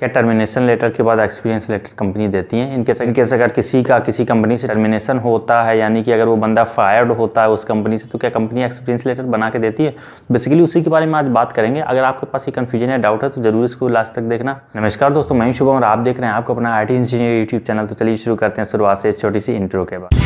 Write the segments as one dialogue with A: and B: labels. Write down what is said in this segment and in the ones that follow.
A: क्या termination letter के बाद एक्सपीरियंस लेटर कंपनी देती है? इनकेस अगर किसी कंपनी से टर्मिनेशन होता है, यानी कि अगर वो बंदा फायर्ड होता है उस कंपनी से, तो क्या कंपनी एक्सपीरियंस लेटर बना के देती है? बेसिकली उसी के बारे में आज बात करेंगे। अगर आपके पास ये कंफ्यूजन या डाउट है तो जरूर इसको लास्ट तक देखना। नमस्कार दोस्तों, मैं शुभम और आप देख रहे हैं आपको अपना IT इंजीनियर यूट्यूब चैनल। तो चलिए शुरू करते हैं शुरुआत से इस छोटी सी इंट्रो के बाद।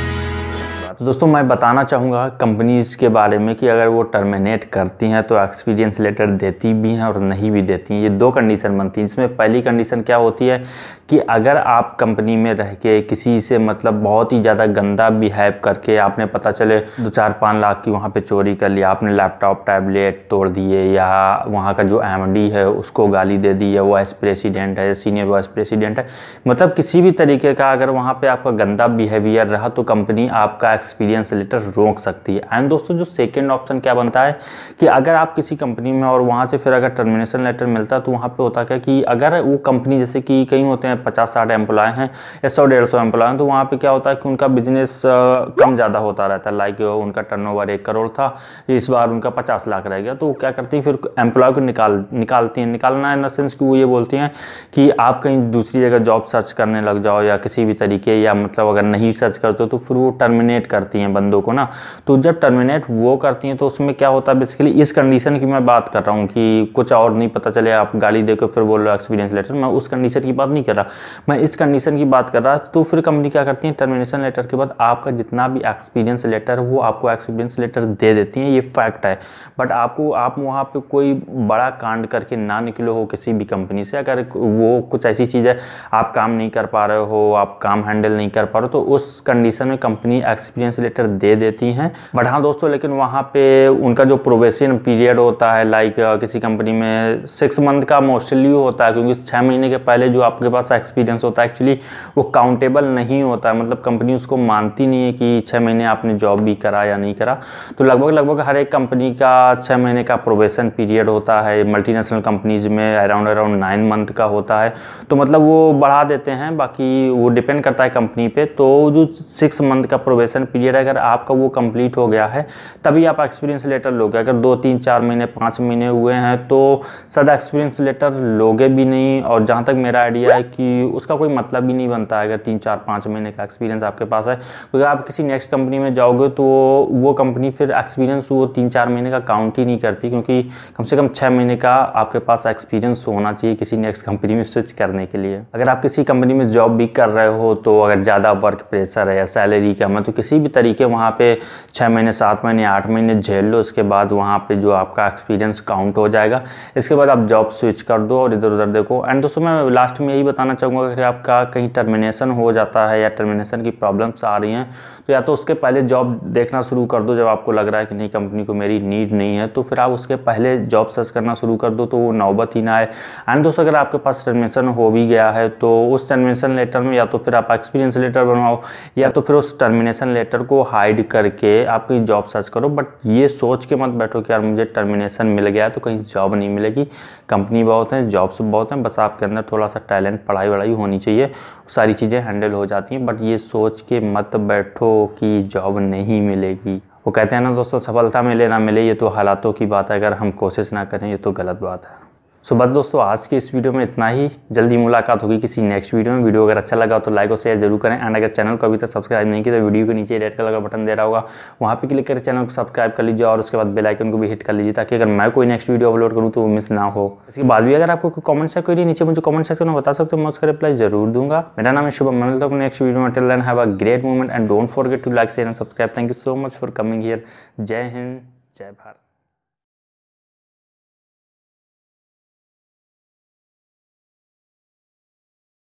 A: तो दोस्तों मैं बताना चाहूँगा कंपनीज़ के बारे में कि अगर वो टर्मिनेट करती हैं तो एक्सपीरियंस लेटर देती भी हैं और नहीं भी देती हैं। ये दो कंडीशन बनती हैं। इसमें पहली कंडीशन क्या होती है कि अगर आप कंपनी में रह के किसी से मतलब बहुत ही ज़्यादा गंदा बिहेव करके आपने पता चले 2-4-5 लाख की वहाँ पे चोरी कर लिया, आपने लैपटॉप टैबलेट तोड़ दिए, या वहाँ का जो MD है उसको गाली दे दी, या वाइस प्रेसिडेंट है, सीनियर वाइस प्रेसिडेंट है, मतलब किसी भी तरीके का अगर वहाँ पे आपका गंदा बिहेवियर रहा तो कंपनी आपका एक्सपीरियंस लेटर रोक सकती है। एंड दोस्तों जो सेकंड ऑप्शन क्या बनता है कि अगर आप किसी कंपनी में और वहाँ से फिर अगर टर्मिनेशन लेटर मिलता है तो वहाँ पे होता क्या कि अगर वो कंपनी जैसे कि कहीं होते हैं 50-60 एम्प्लॉय हैं या 100-150 एम्प्लॉय हैं, तो वहाँ पे क्या होता है कि उनका बिजनेस कम ज़्यादा होता रहता है। लाइक उनका टर्नओवर 1 करोड़ था, इस बार उनका 50 लाख रह गया, तो वो क्या करती है फिर एम्प्लॉय को निकालती हैं। निकालना इन द सेंस कि वो ये बोलती हैं कि आप कहीं दूसरी जगह जॉब सर्च करने लग जाओ या किसी भी तरीके, या मतलब अगर नहीं सर्च करते हो तो फिर वो टर्मिनेट करती हैं बंदों को ना। तो जब टर्मिनेट वो करती हैं तो उसमें क्या होता है, बेसिकली इस कंडीशन की मैं बात कर रहा हूँ कि कुछ और नहीं पता चले आप गाली देकर फिर बोल रहे हो एक्सपीरियंस लेटर, मैं उस कंडीशन की बात नहीं कर रहा, मैं इस कंडीशन की बात कर रहा। तो फिर कंपनी क्या करती है, टर्मिनेशन लेटर के बाद आपका जितना भी एक्सपीरियंस लेटर है वो आपको एक्सपीरियंस लेटर दे देती हैं, ये फैक्ट है। बट आप वहाँ पे कोई बड़ा कांड करके ना निकलो हो किसी भी कंपनी से, अगर वो कुछ ऐसी चीज़ है आप काम नहीं कर पा रहे हो, आप काम हैंडल नहीं कर पा रहे हो, तो उस कंडीशन में कंपनी एक्सपीरियंस लेटर दे देती हैं। बट हाँ दोस्तों, लेकिन वहाँ पे उनका जो प्रोबेशन पीरियड होता है, लाइक किसी कंपनी में 6 मंथ का मोस्टली होता है, क्योंकि 6 महीने के पहले जो आपके पास एक्सपीरियंस होता है एक्चुअली वो काउंटेबल नहीं होता है। मतलब कंपनी उसको मानती नहीं है कि 6 महीने आपने जॉब भी करा या नहीं करा। तो लगभग हर एक कंपनी का 6 महीने का प्रोबेशन पीरियड होता है। मल्टीनेशनल कंपनीज में अराउंड 9 मंथ का होता है, तो मतलब वो बढ़ा देते हैं, बाकी वो डिपेंड करता है कंपनी पे। तो जो 6 मंथ का प्रोबेशन पीरियड अगर आपका वो कंप्लीट हो गया है तभी आप एक्सपीरियंस लेटर लोगे। अगर 2-3-4 महीने 5 महीने हुए हैं तो शायद एक्सपीरियंस लेटर लोगे भी नहीं, और जहाँ तक मेरा आइडिया है कि उसका कोई मतलब ही नहीं बनता है अगर 3-4-5 महीने का एक्सपीरियंस आपके पास है, क्योंकि आप किसी नेक्स्ट कंपनी में जाओगे तो वो कंपनी फिर एक्सपीरियंस वो 3-4 महीने का काउंट ही नहीं करती, क्योंकि कम से कम 6 महीने का आपके पास एक्सपीरियंस होना चाहिए किसी नेक्स्ट कंपनी में स्विच करने के लिए। अगर आप किसी कंपनी में जॉब भी कर रहे हो तो अगर ज़्यादा वर्क प्रेशर है या सैलरी कम है तो किसी भी तरीके वहाँ पे 6 महीने 7 महीने 8 महीने झेल लो, उसके बाद वहाँ पे जो आपका एक्सपीरियंस काउंट हो जाएगा। इसके बाद आप जॉब स्विच कर दो और इधर उधर देखो। एंड दोस्तों मैं लास्ट में यही बताना चाहूँगा कि आपका कहीं टर्मिनेशन हो जाता है या टर्मिनेशन की प्रॉब्लम्स आ रही हैं तो या तो उसके पहले जॉब देखना शुरू कर दो। जब आपको लग रहा है कि नहीं कंपनी को मेरी नीड नहीं है तो फिर आप उसके पहले जॉब सर्च करना शुरू कर दो, तो वो नौबत ही ना आए। एंड दोस्तों अगर आपके पास टर्मिनेशन हो भी गया है तो उस टर्मिनेशन लेटर में या तो फिर आप एक्सपीरियंस लेटर बनवाओ या तो फिर उस टर्मिनेशन लेटर को हाइड करके आप कहीं जॉब सर्च करो। बट ये सोच के मत बैठो कि यार मुझे टर्मिनेशन मिल गया तो कहीं जॉब नहीं मिलेगी। कंपनी बहुत हैं, जॉब्स बहुत हैं, बस आपके अंदर थोड़ा सा टैलेंट पढ़ाई वढ़ाई होनी चाहिए, सारी चीज़ें हैंडल हो जाती हैं। बट ये सोच के मत बैठो कि जॉब नहीं मिलेगी। वो कहते हैं ना दोस्तों, सफलता मिले ना मिले ये तो हालातों की बात है, अगर हम कोशिश ना करें ये तो गलत बात है। सो बस दोस्तों आज की इस वीडियो में इतना ही। जल्दी मुलाकात होगी किसी नेक्स्ट वीडियो में। वीडियो अगर अच्छा लगा तो लाइक और शेयर जरूर करें। एंड अगर चैनल को अभी तक सब्सक्राइब नहीं किया तो वीडियो के नीचे रेड कलर का बटन दे रहा होगा, वहाँ पे क्लिक करके चैनल को सब्सक्राइब कर लीजिए और उसके बाद बेल आइकन को भी हिट कर लीजिए, ताकि अगर मैं कोई नेक्स्ट वीडियो अपलोड करूँ तो वो मिस ना हो। इसके बाद भी अगर आपको कोई कमेंट से कोई नीचे मुझे कमेंट सेक्शन में बता सकते हो, मैं उसका रिप्लाई जरूर दूंगा। मेरा नाम है शुभम, मैं मिलता हूँ नेक्स्ट वीडियो में। Till then have a great moment and don't forget to like share and subscribe. Thank you so much for coming here. जय हिंद, जय भारत।